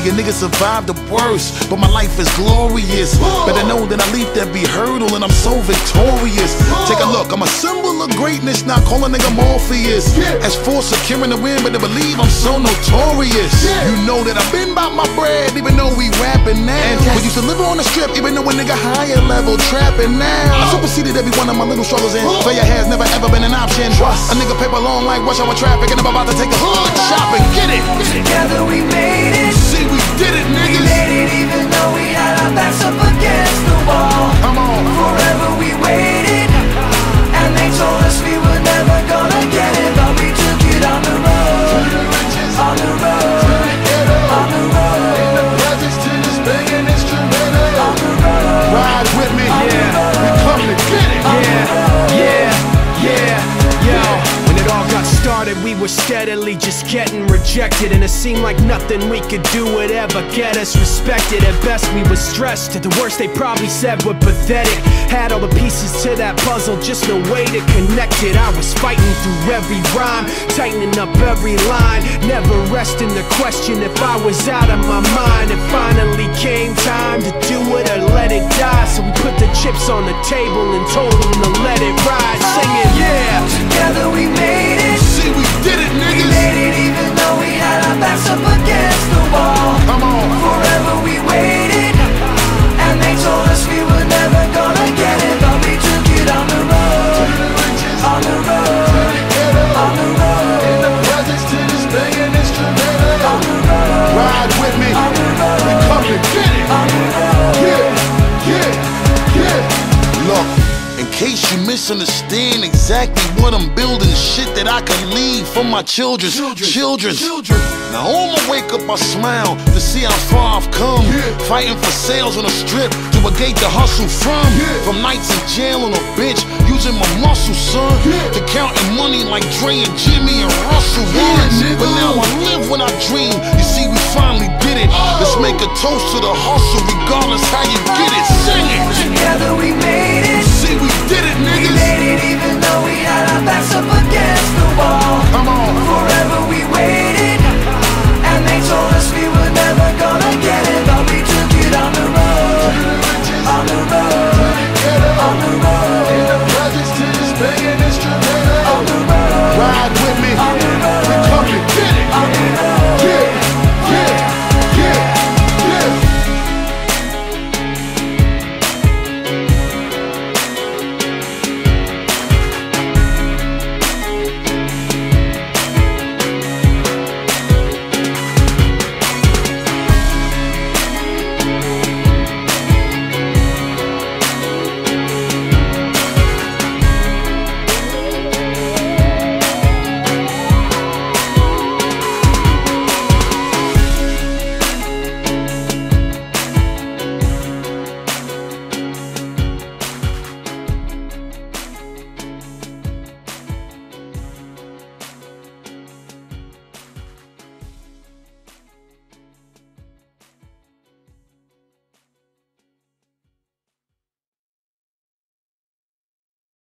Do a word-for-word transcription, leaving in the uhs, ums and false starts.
a nigga survived the worst, but my life is glorious. Better know that I leaped every hurdle and I'm so victorious. Take a look, I'm a symbol of greatness, not call a nigga Morpheus. As for securing the win, but to believe I'm so notorious. You know that I've been about my bread, even though we rapping now. We used to live on the strip, even though a nigga higher level trapping now. I superseded every one of my little struggles, and failure has never ever been an option. A nigga paper long like rush hour traffic, and I'm about to take a hood shopping. Get it! Together we made it. See, we did it, niggas. We made it even though we had our backs up against the wall. Come on. Forever we waited, and they told us we were never gonna get it, but we took it on the road, on the road, on the road. In the presence to this banging instrumental. On the road. Ride with me, yeah. We come to get it. Yeah, yeah, yeah, yo. When it all got started, we were steadily just getting rejected, and it seemed like nothing we could do would ever get us respected. At best we were stressed, at the worst they probably said we're pathetic. Had all the pieces to that puzzle, just no way to connect it. I was fighting through every rhyme, tightening up every line, never resting the question if I was out of my mind. It finally came time to do it or let it die, so we put the chips on the table and told them to let it ride, singing yeah. Together we made it. See, we did it, We niggas. made it even though we had our backs up against the wall. Come on. Forever we waited, and they told us we were never gonna get it, but we took it on the road, on the road, on the road. In the presence to this banging instrumental. On the road, Ride with me. on the road, We come to get it. on the road. Yeah, yeah, yeah. Look, in case you misunderstand exactly what I'm building, shit that I can leave for my children, children, children. Now on my wake up I smile to see how far I've come. Fighting for sales on the strip to a gate to hustle from. From nights in jail on a bench, using my muscle, son, to counting money like Dre and Jimmy and Russell once. But now I live when I dream. You see, we finally did it. Let's make a toast to the hustle, regardless how you get it. Sing it. Together we made it. See, we did it, We niggas. made it even though